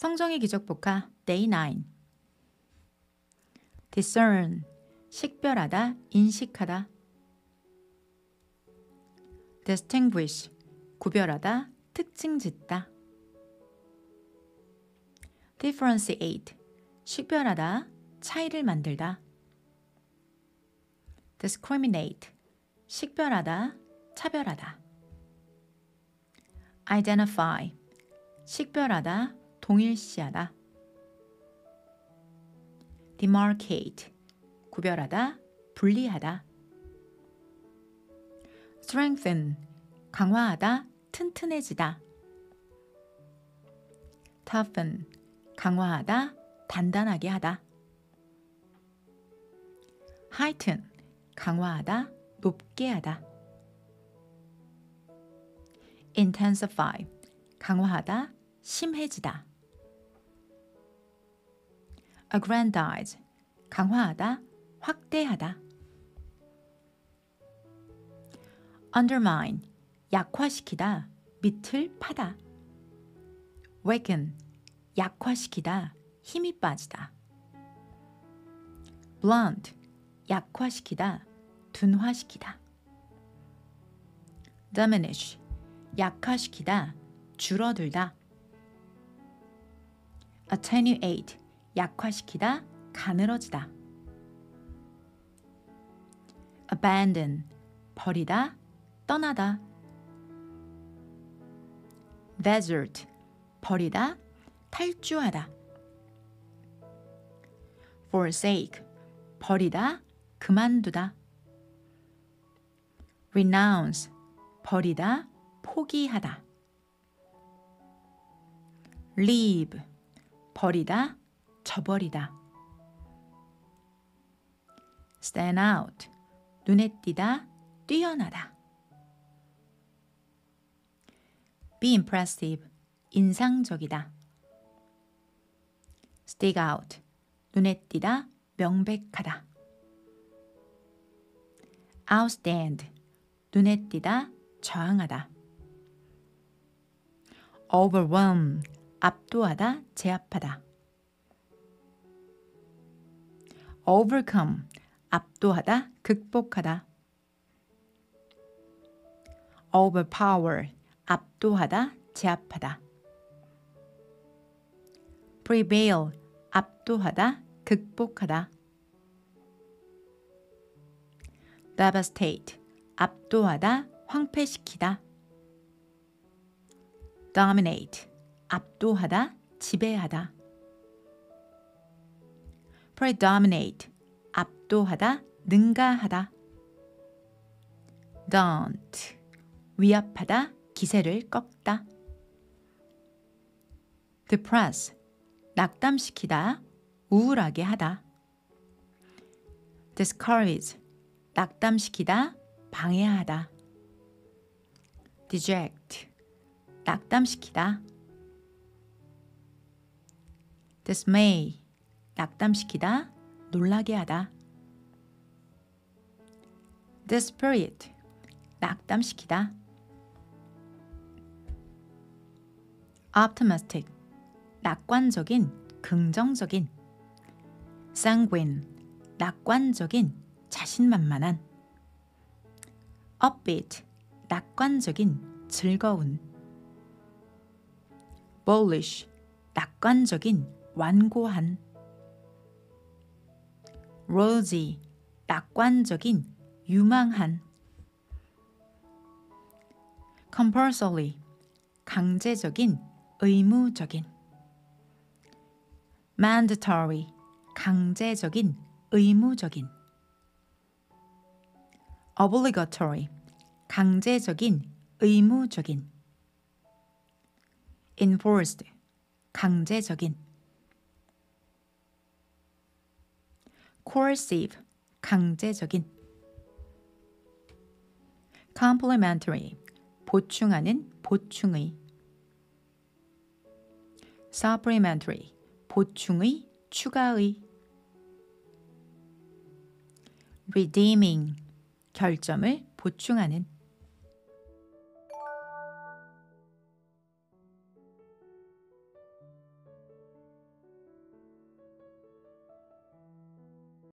성정의 기적복화 Day 9. discern, 식별하다, 인식하다. distinguish, 구별하다, 특징 짓다. differentiate, 식별하다, 차이를 만들다. discriminate, 식별하다, 차별하다. identify, 식별하다, 동일시하다. demarcate, 구별하다, 분리하다. strengthen, 강화하다, 튼튼해지다. toughen, 강화하다, 단단하게 하다. heighten, 강화하다, 높게 하다. intensify, 강화하다, 심해지다. aggrandize, 강화하다, 확대하다. undermine, 약화시키다, 밑을 파다. weaken, 약화시키다, 힘이 빠지다. blunt, 약화시키다, 둔화시키다. diminish, 약화시키다, 줄어들다. attenuate, 약화시키다, 가늘어지다. abandon, 버리다, 떠나다. desert, 버리다, 탈주하다. forsake, 버리다, 그만두다. renounce, 버리다, 포기하다. leave, 버리다, 저버리다. stand out, 눈에 띄다, 뛰어나다. be impressive, 인상적이다. stick out, 눈에 띄다, 명백하다. outstand, 눈에 띄다, 저항하다. overwhelm, 압도하다, 제압하다. overcome, 압도하다, 극복하다. overpower, 압도하다, 제압하다. prevail, 압도하다, 극복하다. devastate, 압도하다, 황폐시키다. dominate, 압도하다, 지배하다. predominate, 압도하다, 능가하다. daunt, 위압하다, 기세를 꺾다. depress, 낙담시키다, 우울하게 하다. discourage, 낙담시키다, 방해하다. deject, 낙담시키다. dismay, 낙담시키다, 놀라게 하다. dispirit, 낙담시키다. optimistic, 낙관적인, 긍정적인. sanguine, 낙관적인, 자신만만한. upbeat, 낙관적인, 즐거운. bullish, 낙관적인, 완고한. rosy, 낙관적인, 유망한. compulsory, 강제적인, 의무적인. mandatory, 강제적인, 의무적인. obligatory, 강제적인, 의무적인. enforced, 강제적인. coercive, 강제적인. complementary, 보충하는, 보충의. supplementary, 보충의, 추가의. redeeming, 결점을 보충하는.